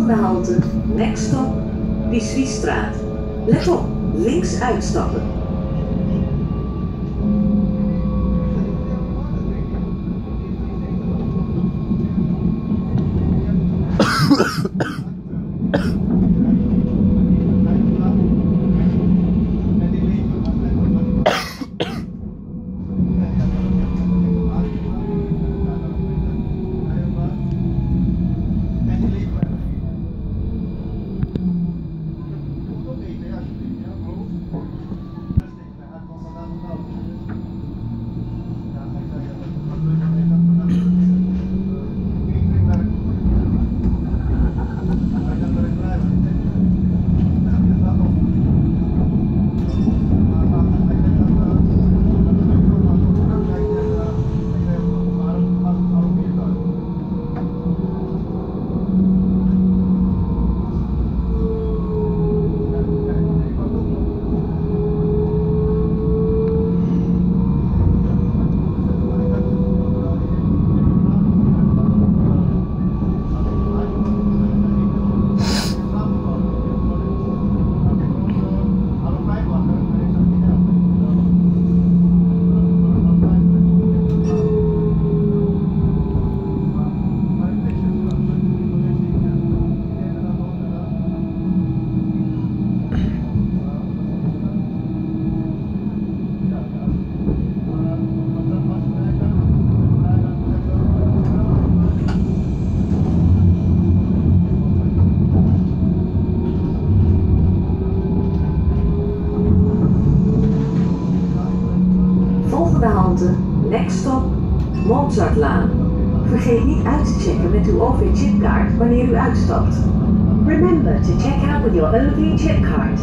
Volgende halte, next stop, Bissuitstraat. Let op, links uitstappen. Next stop, Mozartlaan. Vergeet niet uit te checken met uw OV-chipkaart wanneer u uitstapt. Remember to check out with your OV-chipcard.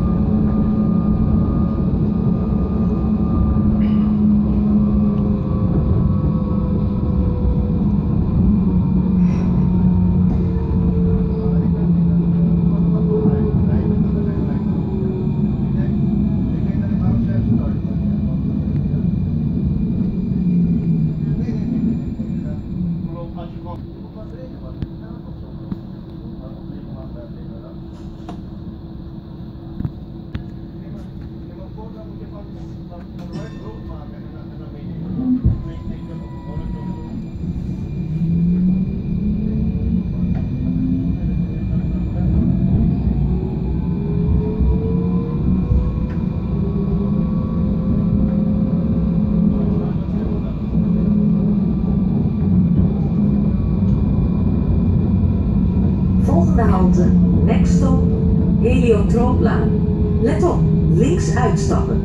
Next stop, Heliotrooplaan. Let op, links uitstappen.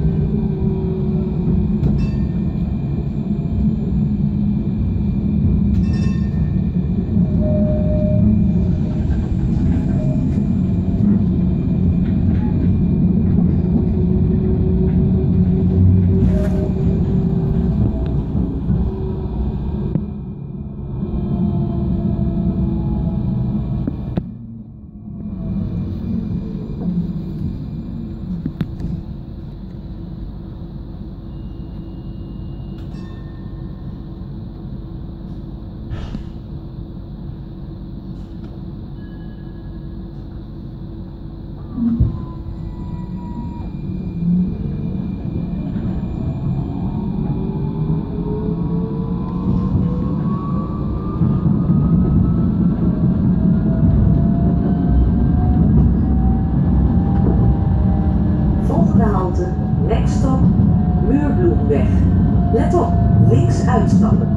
Next stop, Muurbloemweg. Let op, links uitstappen.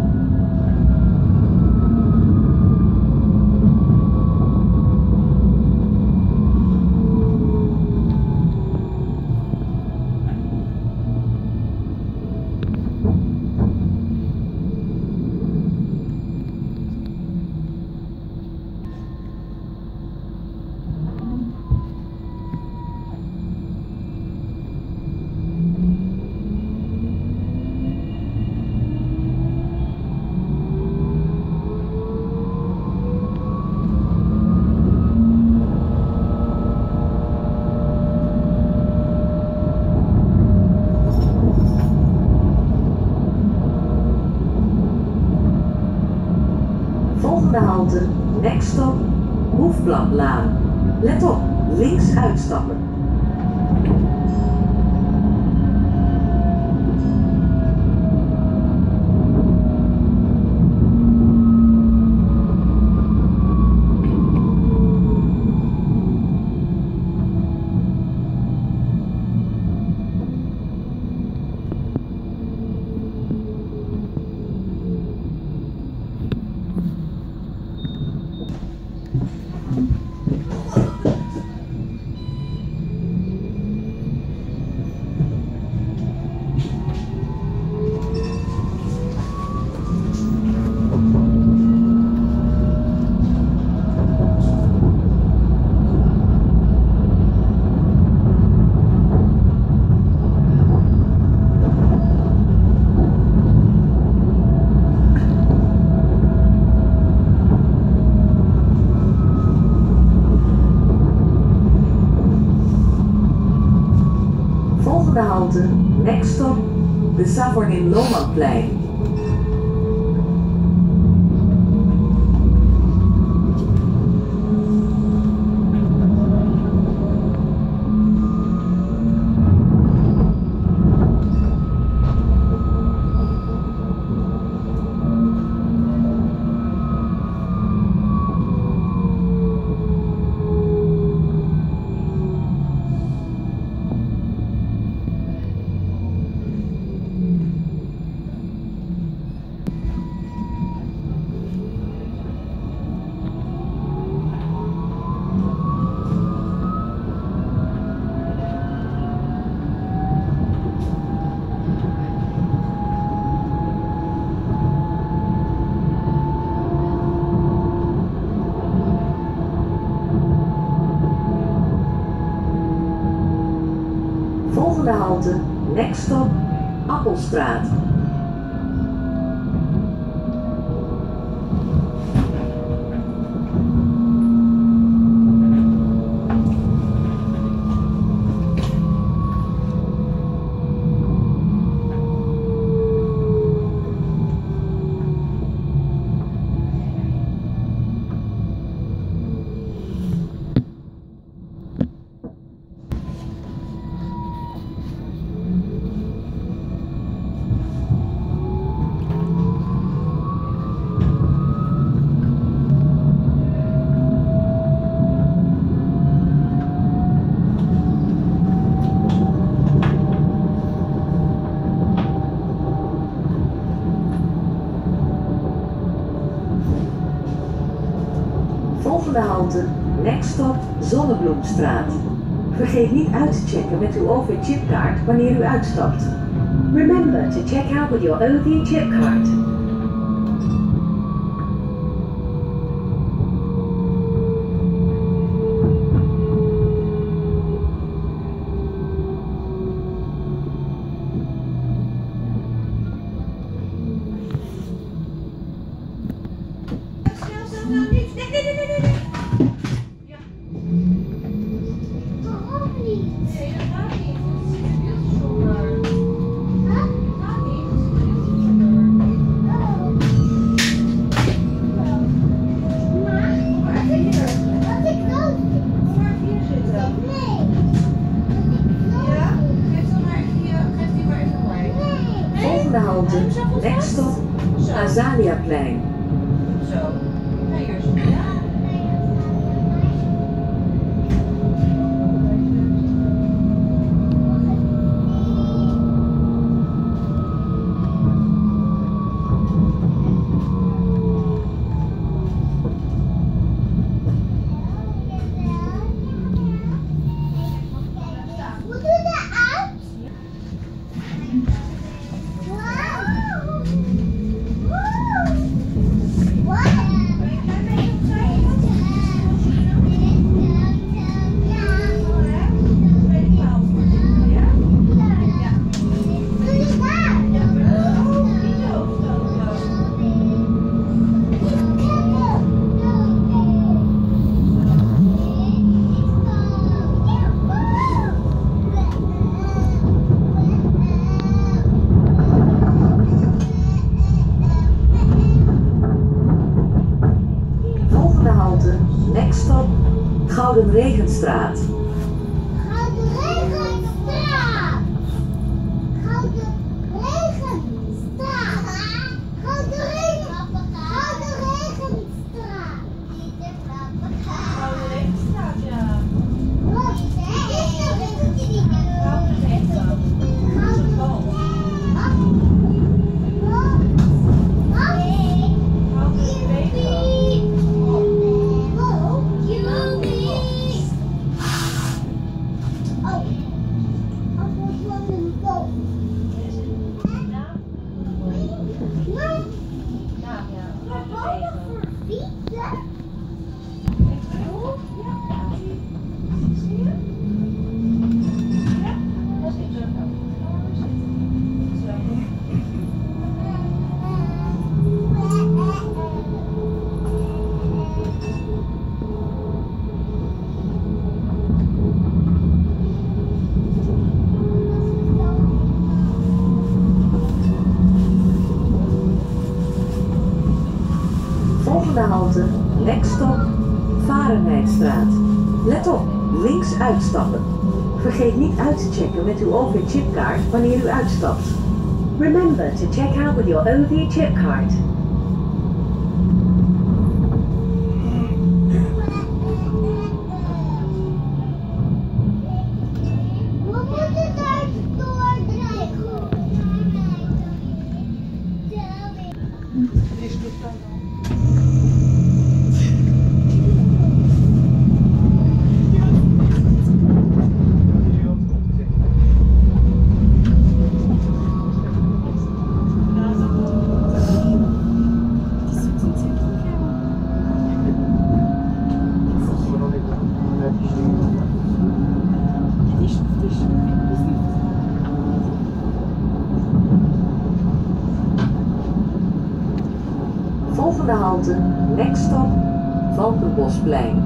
Volgende halte, next stop, Hoefplatlaan. Let op, links uitstappen. Volgende halte, next stop, de Savornin-Lomanplein. Volgende halte, next stop, Appelstraat. Volgende halte, next stop, Zonnebloemstraat. Vergeet niet uit te checken met uw OV-chipkaart wanneer u uitstapt. Remember to check out with your OV chipcard. Volgende halte, next stop, Azaliaplein. Zo, ga hier zo. Next stop, Gouden Regenstraat. Gouden Regenstraat. Gouden Regenstraat. Gouden Regenstraat. Gouden Regenstraat. Gouden Regenstraat, ja. Wat? Gouden Regenstraat. Gouden Gouden Volgende halte, next stop, Varenheidstraat. Let op, links uitstappen. Vergeet niet uit te checken met uw OV-chipkaart wanneer u uitstapt. Remember to check out with your OV chip card. We moeten daar doordrijven. Volgende halte, next stop, Valkenbosplein.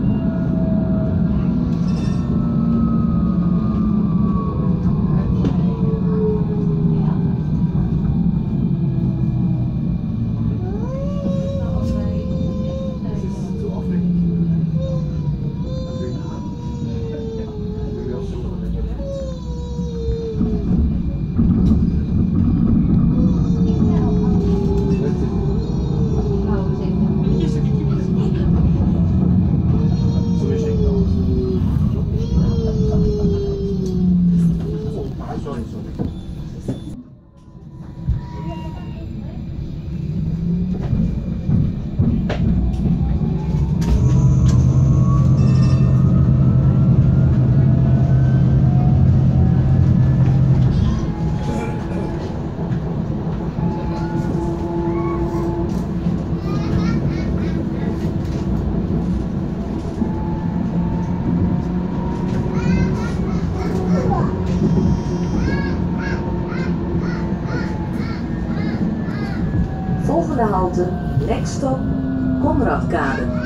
Volgende halte, next stop, Konradkade.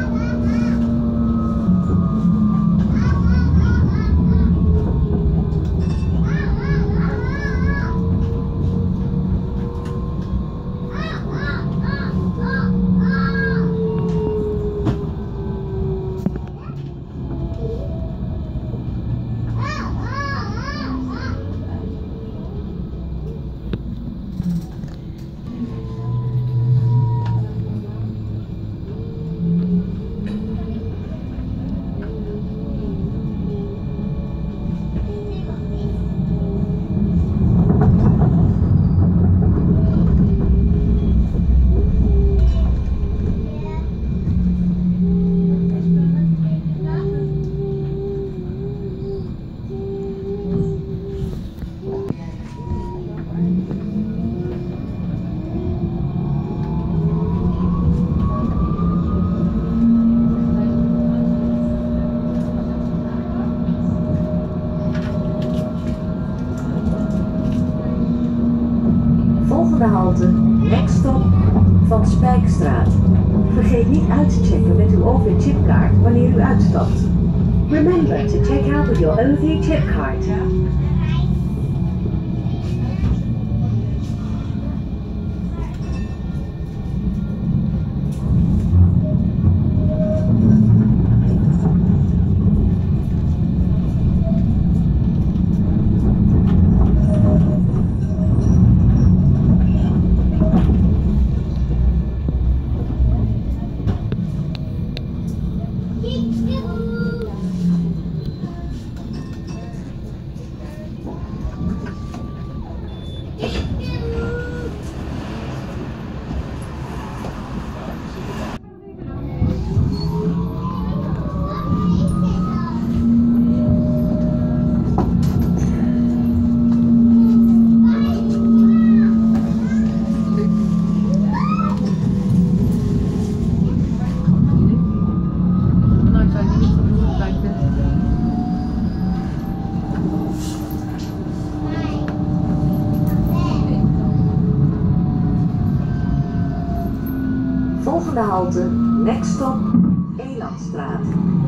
Volgende halte, next stop, Van Spijkstraat. Vergeet niet uit te checken met uw OV-chipkaart wanneer u uitstapt. Remember to check out with your OV-chipcard. halte, next stop, Elandstraat.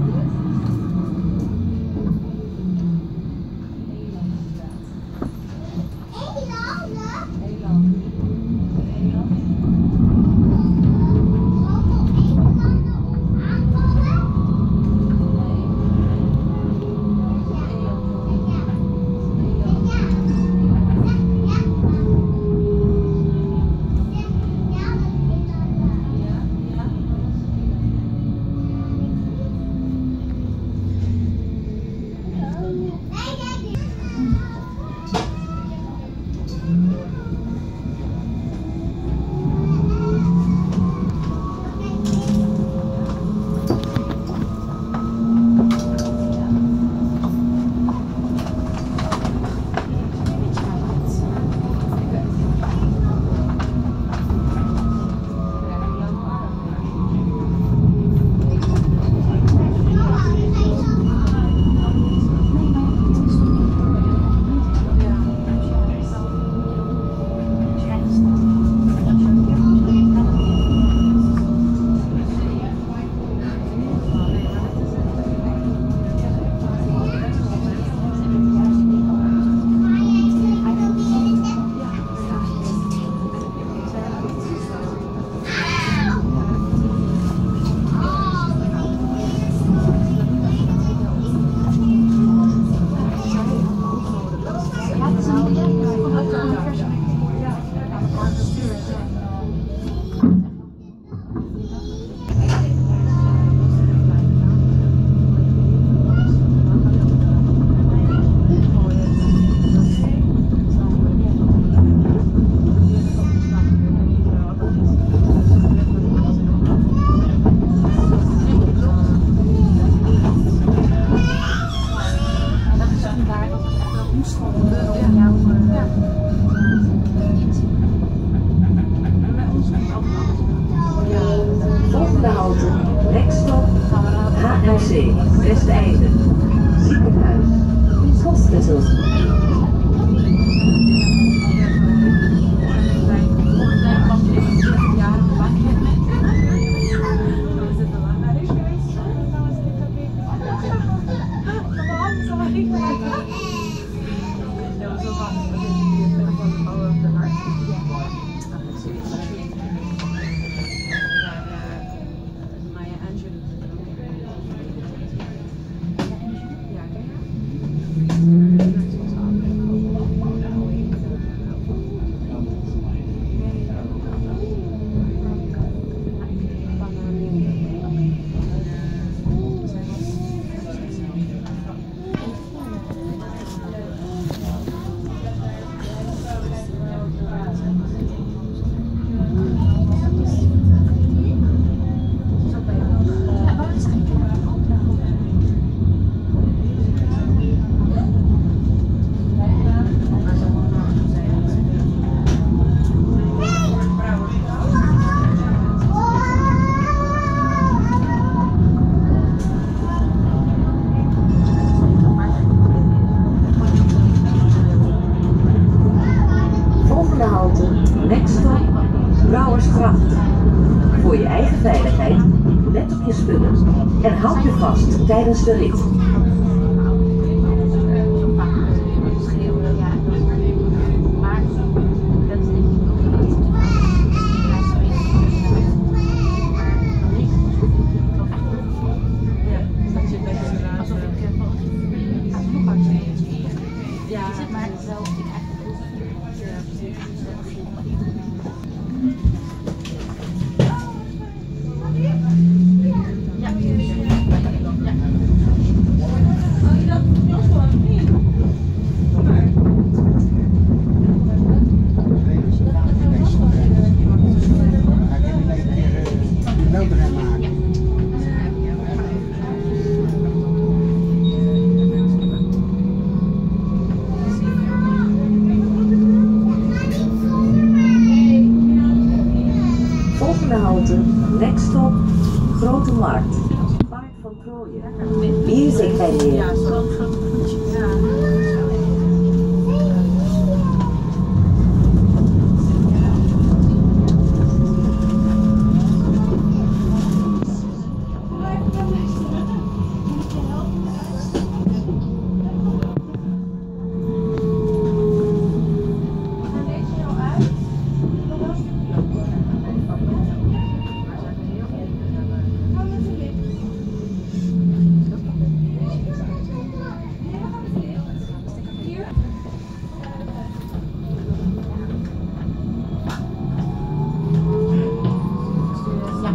Volgende halte, next stop, HLC, Westeinde, ziekenhuis, hospital. Next stop, Brouwersgracht. Voor je eigen veiligheid, let op je spullen en houd je vast tijdens de rit. Next stop, Grote Markt. Paard van Troje. Music venue.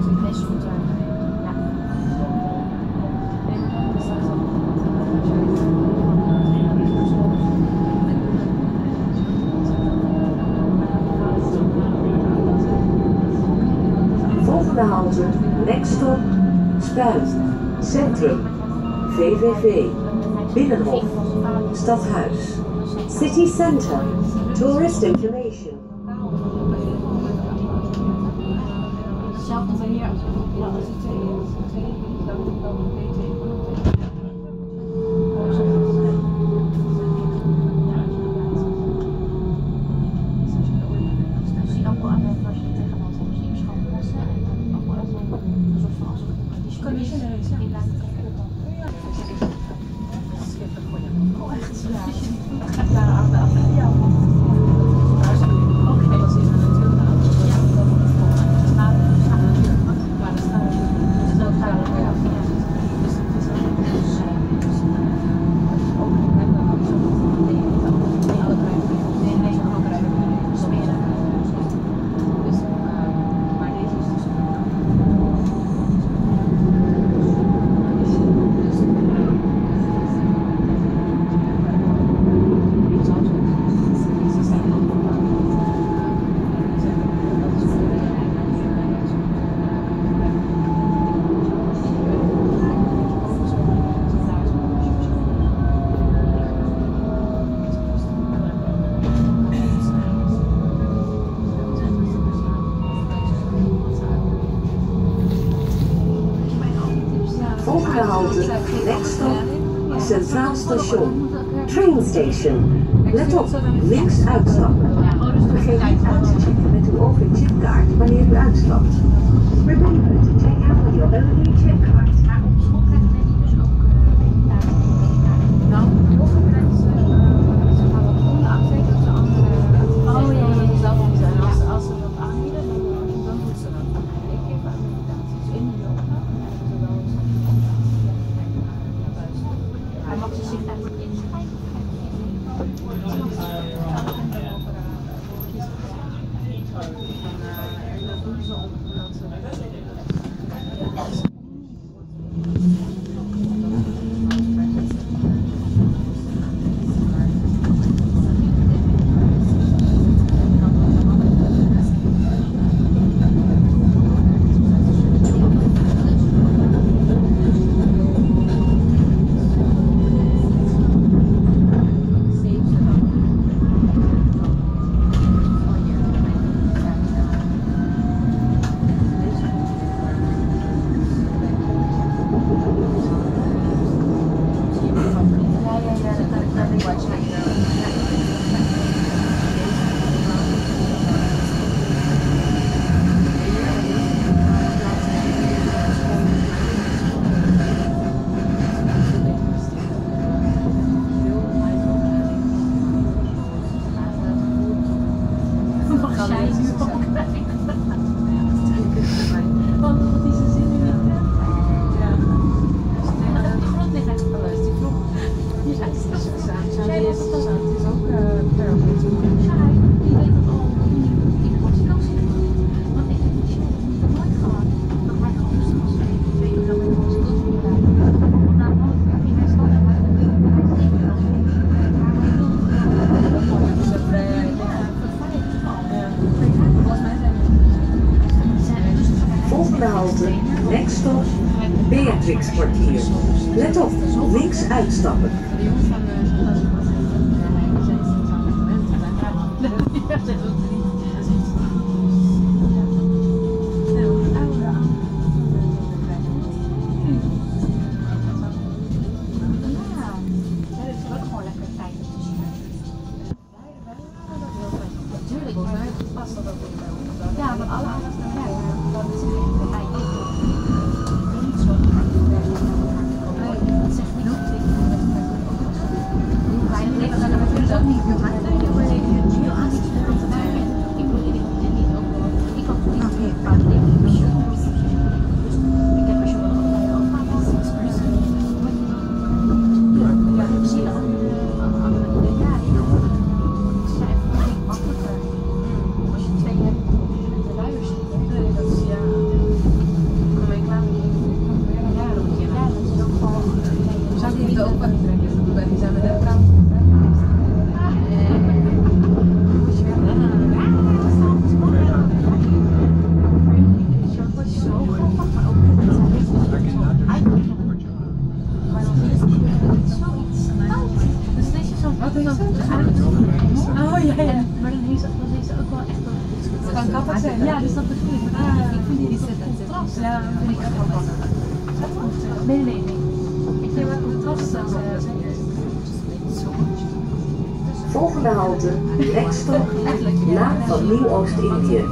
Volgende halte, next stop, Spuit, Centrum, VVV, Binnenhof, Stadhuis, City Center, Tourist Information. Hetzelfde van hier als het twee Volgende halte, next stop, Centraal Station, Train Station. Let op, links uitstappen. Vergeet niet uit te checken met uw OV-chipkaart wanneer u uitstapt. Remember to check out with your OV-chipkaart. Maar op school krijgen mensen dus ook nou, sommige mensen ze gaan wat onder afweten of de andere zelf zijn. Als ze dat aanbieden, dan doen ze dat. Ik geef accreditaties in de yoga. Hij mag ze zich daarvoor inschrijven. Dat doen ze omdat ze Next stop, Beatrixkwartier. Let op, links uitstappen. Ja, maar alle anderen dat is niet zo. Dat zegt niet. Nee. Ik heb wel contrast. Volgende halte, next stop, Laan van Nieuw-Oost-Indië.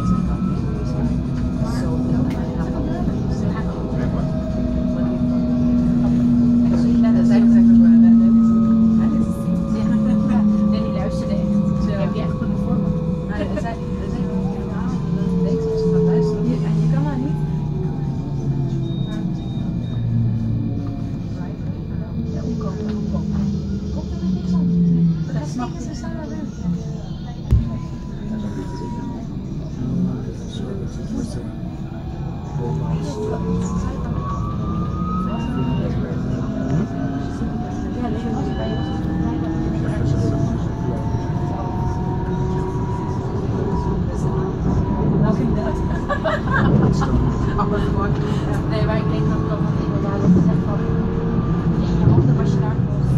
Nee, maar ik denk dat dat inderdaad is echt van in je handen was je daar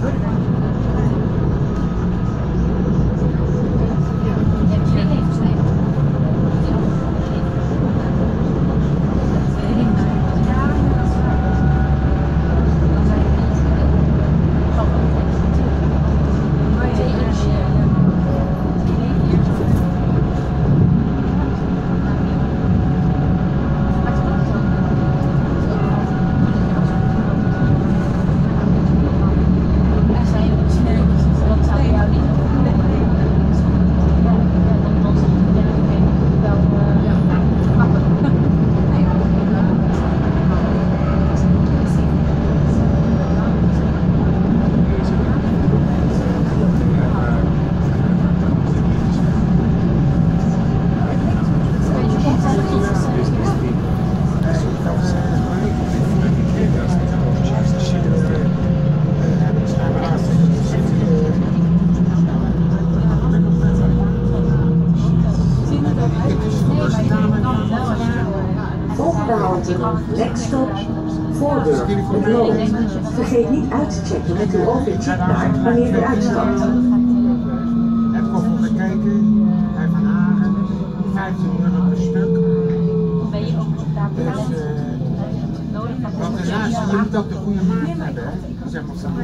Next stop, Voordeur, het Loon. Vergeet niet uit te checken met uw OV-chipkaart wanneer u uitstapt. Heb koffie gekeken, hij van Hagen, 15 euro per stuk. Ben je ook daar nodig? Want daarnaast je moet ook de goede maat hebben, zeg maar van.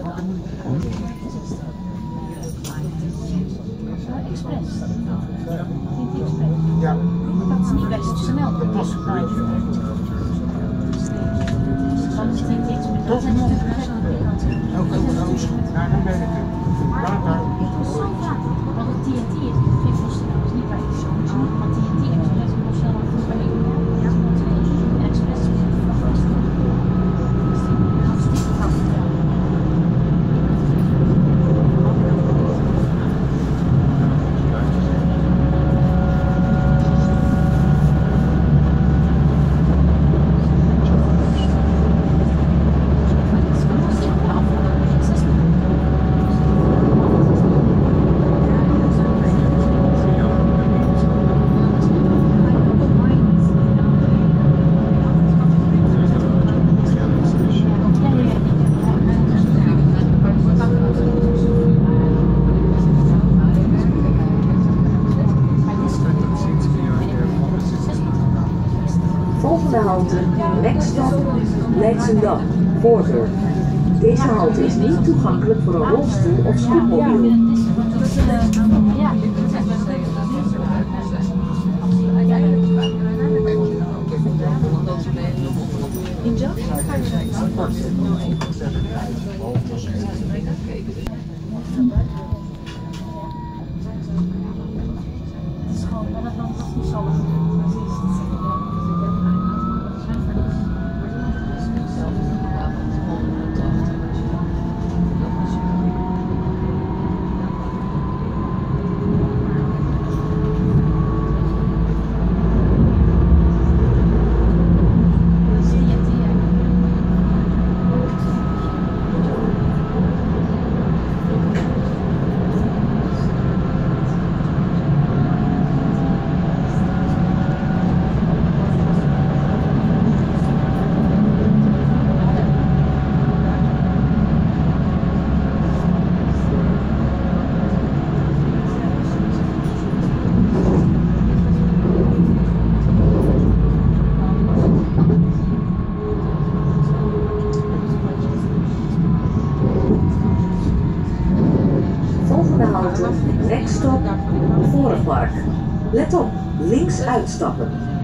Express. Ja. Dat is niet best snel. Dat past een beetje. Tot en nog. Ook heel roos. Ja, dan ben ik het. Later. Want het TNT is geen voorstel, is niet bij de zo'n. Want TNT Express is nog sneller dan bij de Express is Volgende halte, next stop, Leidschendam, Voordeur. Deze halte is niet toegankelijk voor een rolstoel of scootmobiel. Next stop, Vorenpark. Let op, links uitstappen.